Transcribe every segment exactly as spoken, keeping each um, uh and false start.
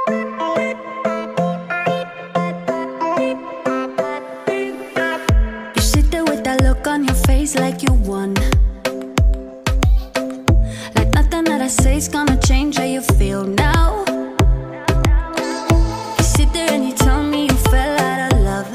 You sit there with that look on your face like you won, like nothing that I say's gonna change how you feel now. You sit there and you tell me you fell out of love,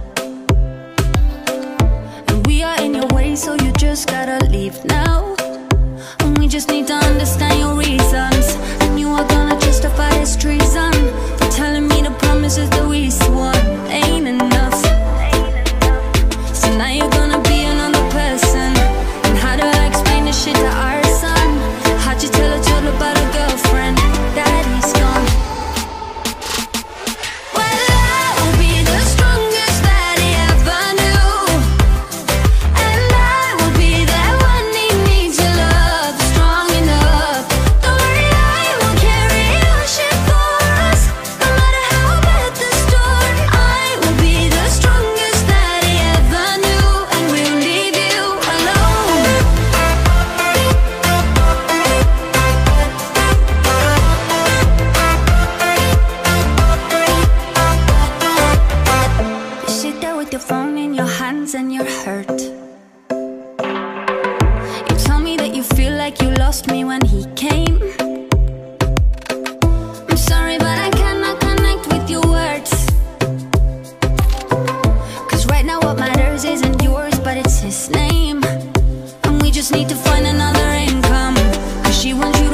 and we are in your way, so you just gotta leave now. And we just need to understand your reasons, and you are gonna justify this treason for telling me the promises that we swore ain't enough. So now you're gonna be another person, and how do I explain this shit to our son? How'd you tell a child about a girlfriend that he's gone? Well, I will be the strongest that he ever knew, and I will be that one he needs your love, strong enough. Don't worry, I will carry your shit for us, no matter how bad the storm. I will be the strongest that he ever knew, and we'll leave you alone. You sit there with your phone in your hands and you're hurt. You tell me that you feel like you lost me when he came. I'm sorry, but I cannot connect with your words, 'cause right now what matters isn't yours, but it's his name. And we just need to find another income, 'cause she wants you